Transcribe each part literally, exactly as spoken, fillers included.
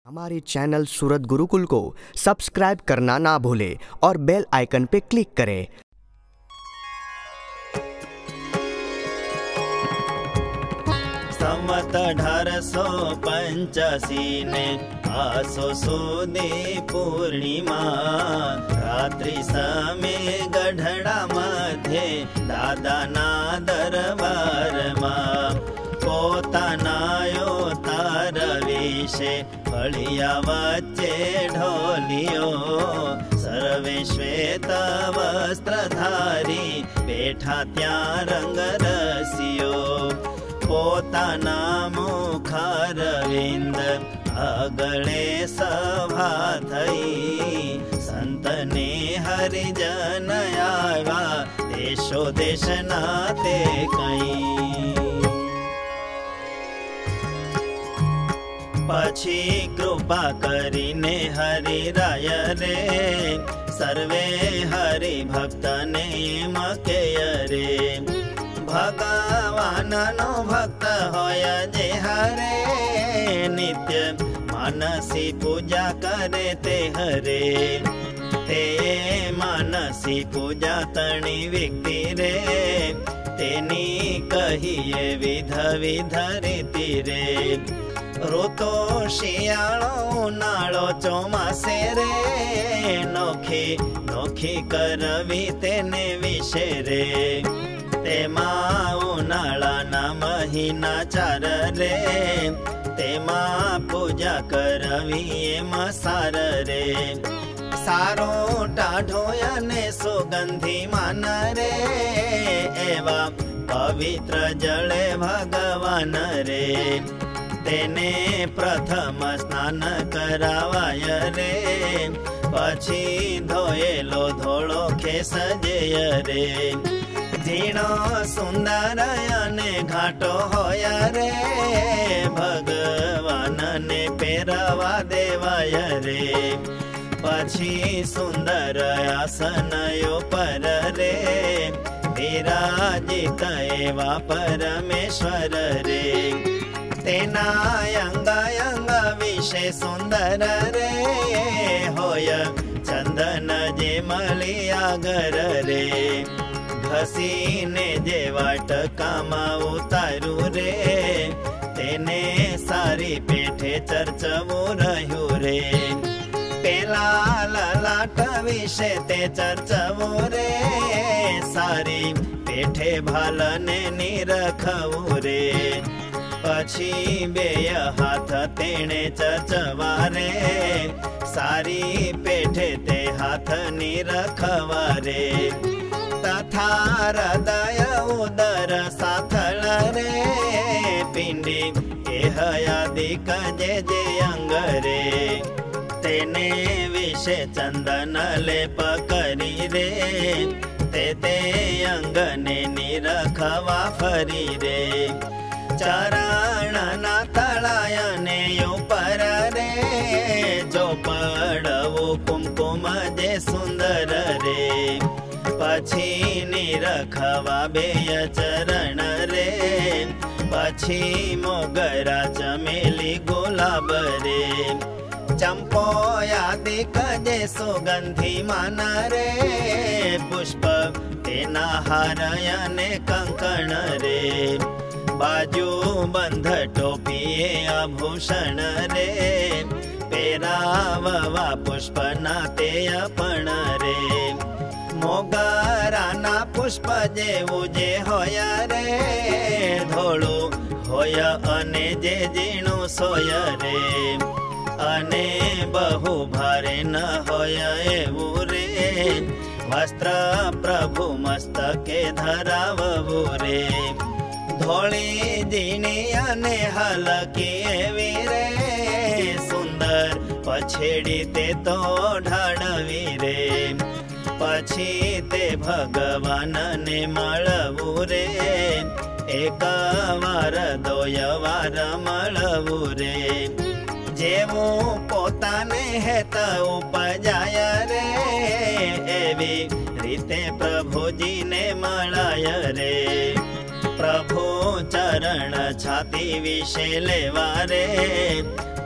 हमारे चैनल सूरत गुरुकुल को सब्सक्राइब करना ना भूलें और बेल आइकन पे क्लिक करें। संवत अठारसो पंचासी ने आसो सुदी पूर्णिमा रात्रि समय गढ़ड़ा मध्य दादा ना दरबार में पोतानायो तार विषे फलिया वच्चे ढोलियो सर्वे श्वेत वस्त्रधारी बैठा त्या रंग रसियो पोताना मुखारविंद अगळे सभा थई संतने हरिजन आवा देशो देश नाते कई पछी कृपा करीने हरि राय रे सर्वे हरि भक्त ने मकेय रे भगवान नो भक्त होय जे हरे नित्य मानसी पूजा करे ते हरे ते मानसी पूजा तणी व्यक्ति रे तेनी कहिए विध विध रीति रे ऋतु शियाळो उनाळो चोमासे रे नोखी नोखी करवी तेने विषे रे तेमा उनाळाना महीना चार रे तेमा पूजा करवी एमा सार रे सारो टाढो अने सुगंधी मान रे एवा पवित्र जळे भगवान रे तेने प्रथम स्नान करावाय रे पछी धोएलो धोळो खेस जेय रे झीणो सुंदर अने घाटो होय रे भगवान ने पेरवा देवाय रे पछी सुंदर आसनयो पर रे विराजित एवा परमेश्वर रे तेना अंग अंग विषे सुंदर रे होय चंदन जे मलिया घर रे घसीने जे वाटकामा उतारू रे तेने सारी पेठे चर्चवू रह्यू रे पेला ललाट विषे ते चर्चवू रे सारी पेठे भालने निरखवू रे पछी बेय हाथ तेने चर्चवा रे सारी पेठे ते हाथ निरखवा रे तथा हृदय उदर साथल रे पिंडी एहयादिक जे जे अंग रे तेने विषे चंदन लेप करी रे ते ते अंग ने निरखवा फरी रे चरणना तळायने ऊपर रे जो पड़वो कुमकुम जे सुंदर रे पछी निरखवा बेय चरण रे पछी मोगरा चमेली गुलाब रे चंपो यादिक जे सुगंधी मान रे पुष्प तेना हारयने कंकण रे बाजू बंध टोपीए आभूषण रे पेराववा पुष्प नाते अपन रे मोगराना पुष्प जेवू जे होय रे धोळू होय अने जे जीणु सोय रे अने बहु भारे न होय एवू रे वस्त्र प्रभु मस्तके धराववू रे धोळी जीणी अने हलकी एवी रे सुंदर पछेड़ी ते तो ढाळवी रे पछी ते भगवान ने मळवू रे एक वार दोय वार मळवू रे जेवू पोताने हेत उपजाय रे एवी रीते प्रभुजी ने मळाय रे प्रभु चरण छाती विषे लेवा रे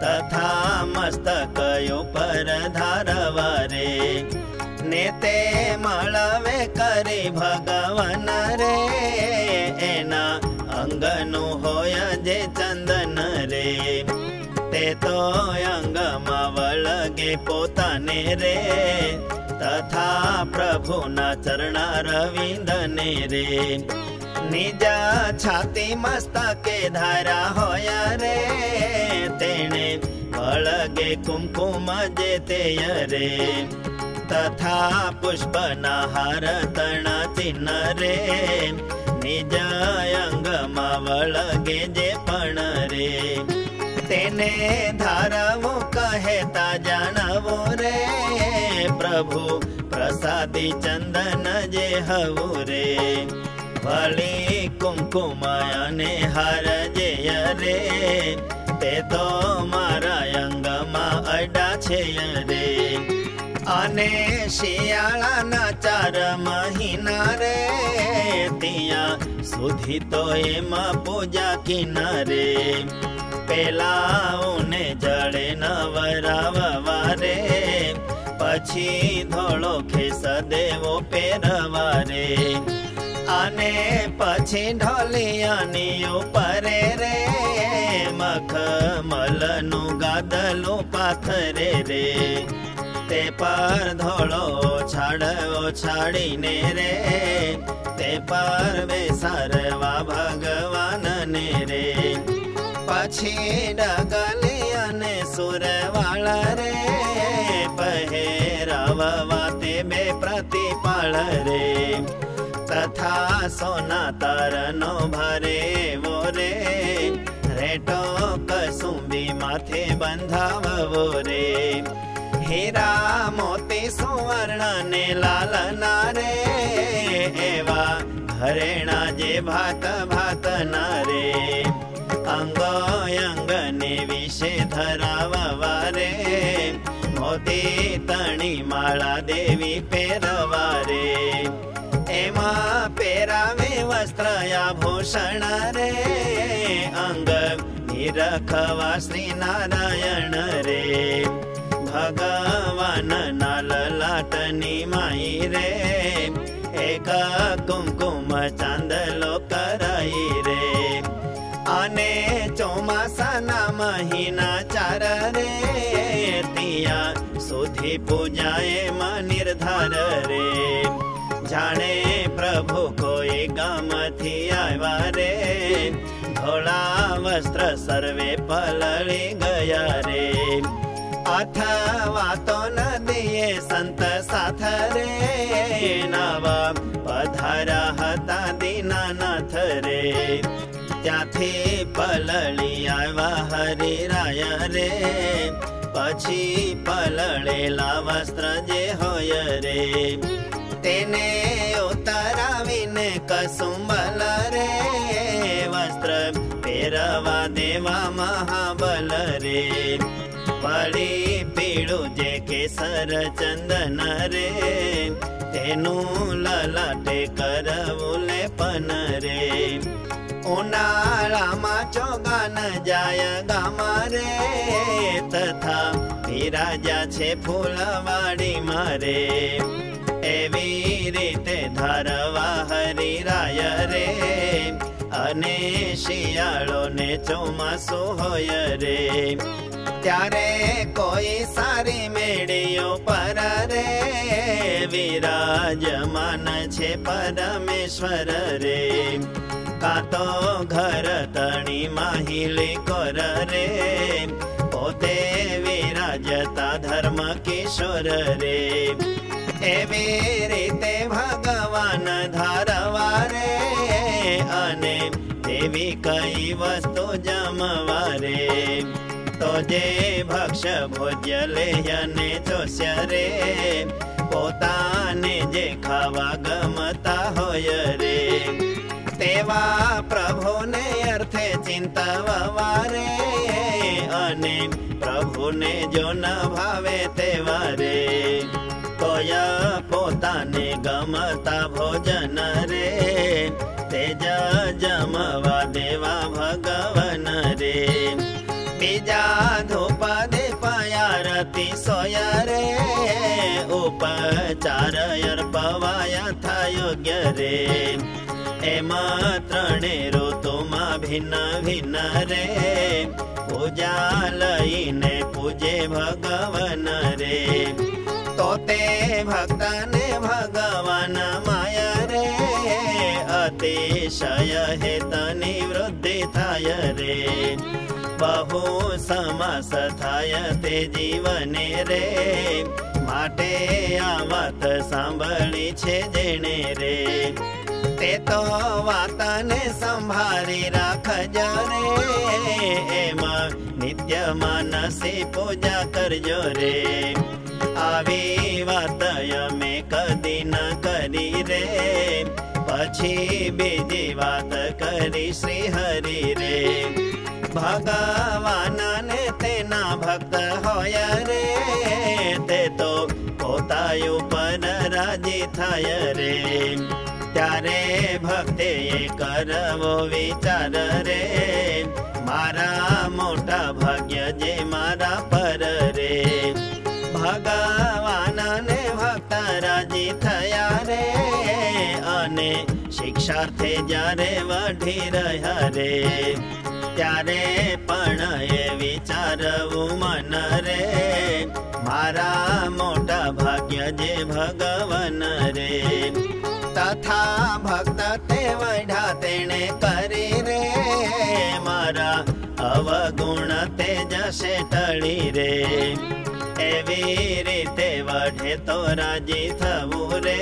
તથા મસ્તક ઉપર ધારવા રે ને તે મળવે કરી ભગવાન રે એના અંગનું હોય જે ચંદન રે તે તો અંગમાં વળગે પોતાને રે તથા પ્રભુના ચરણા રવિંદને રે નિજ છાતી મસ્તકે ધારા હોય રે તેણે વળગે કુમકુમ જે તે રે તથા પુષ્પના હાર તણા ચિહ્ન રે નિજ અંગમાં વળગે જે પણ રે તેને ધારવું કહેતા જાણવું રે પ્રભુ પ્રસાદી ચંદન જે હવું રે વળી કુમકુમ અને હાર જે રે તે તો મારા અંગમાં અડા છે રે અને શિયાળાના ચાર મહિના રે ત્યાં સુધી તો એમાં પૂજા કિનારે પેલાઓને જળે નવરાવવા રે પછી ધોળો ખેસ દેવો પહેરવા રે અને પછી ઢોલિયાની ઉપર રે મખમલનું ગાદલું પાથરે રે તે પર ધોળો છાડવો છાડીને રે તે પર બેસારવા ભગવાનને રે પછી ડગલી અને સુરવાળ રે પહેરાવવા તે બે પ્રતિપાળ રે તથા સોના તારનો ભરે વો રે રેટો કસુંબી માથે બંધાવવો રે હીરા મોતી સુવર્ણ ને લાલના રે એવા ઘરેણા જે ભાત ભાત ના રે અંગો અંગને વિશે ધરાવવા રે મોતી તણી માળા દેવી પહેરવા રે એમાં પહેરાવે વસ્ત્ર આભૂષણ રે અંગ નિરખવા શ્રી નારાયણ રે ભગવાન ના લલાટની માઈ રે એક કુમકુમ ચાંદલો કરાઈ રે અને ચોમાસાના મહિના ચાર રે ત્યાં સુધી પૂજાએ માં નિર્ધાર રે જાણે પ્રભુ કોઈ ગામથી આવ્યા રે ધોળા વસ્ત્ર સર્વે પલળી ગયા રે અથવા તો નદીએ સંત સાથ રે નવા પધારા હતા દીનાનાથ રે ત્યાંથી પલળી આવ્યા હરિરાય રે પછી પલળેલા વસ્ત્ર જે હોય રે તેને ઉતરાવીને કસુંબલ રે વસ્ત્ર પહેરવા દેવા મહાબલ રે પડી પીળું જે કેસર ચંદન રે તેનું લલાટે કરવું લેપન રે ઉનાળામાં ચોગાન જાય ગામા રે તથા વિરાજા છે ફૂલવાડી મારે એવી રીતે ધારવા હરિરાય રે અને શિયાળો ને ચોમાસું હોય રે ત્યારે કોઈ સારી મેળીઓ પર રે વિરાજમાન છે પરમેશ્વર રે કાતો ઘર તણી માહિલી કોર રે પોતે વિરાજતા ધર્મ કિશોર રે એવી રીતે ભગવાન ધારવા રે અને દેવી કઈ વસ્તુ જમવા રે તો જે ભક્ષ ભોજ્ય લેયને જોસ્ય રે પોતાને જે ખાવા ગમતા હોય રે તેવા પ્રભુને અર્થે ચિંતવવા રે અને પ્રભુને જો ન ભાવે તેવા રે તોય પોતાને ગમતા ભોજન રે તેજ જમવા દેવા ભગવાન રે બીજા ધૂપ અતિશય રે ઉપચાર અર્પવાય થા યોગ્ય રે એમાં ત્રણે ઋતુમાં ભિન્ન ભિન્ન રે પૂજા લઈને પૂજે ભગવાન રે તો તે ભક્તને ભગવાન માયા રે અતિશય હેતની વૃદ્ધિ થાય રે બહુ સમાસ થાય તે જીવને રે માટે આ વાત સાંભળી છે જેણે રે તે તો વાતને સંભાળી રાખજો રે એમાં નિત્ય માનસી પૂજા કરજો રે આવી વાત અમે કદી ન કરી રે પછી બીજી વાત કરી શ્રી હરિ રે ભગવાનને તેના ભક્ત હોય રે તે તો પોતા ઉપર રાજી થાય રે ત્યારે ભક્તે કરવો વિચાર રે મારા મોટા ભાગ્ય જે મારા પર રે ભગવાનને ભક્ત રાજી થયા રે અને શિક્ષાર્થે જ્યારે વઢી રહ્યા રે ત્યારે પણ એ વિચારવું મન રે મારા મોટા ભાગ્ય જે ભગવાન રે તથા ભક્ત તે વઢા તેણે કરી રે મારા અવગુણ તે જશે ટળી રે એવી રીતે વઢે તો રાજી થવું રે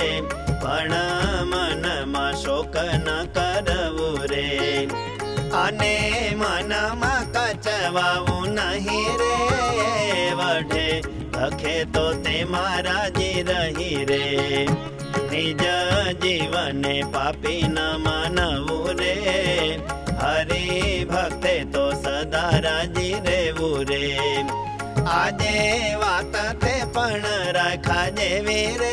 પણ મનમાં શોક ન કરવું રે અને મનમાં કચવાવું નહીં રે વઢે લખે તો તે રાજી રહી રે નિજ જીવને પાપી ન માનવું રે હરિ ભક્તે તો સદા રાજી રહેવું રે આજે વાત તે પણ રાખા જેવી રે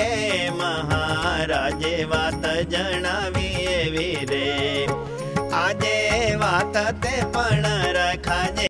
મહારાજે વાત જણાવી એવી રે આજે વાત તે પણ રાખા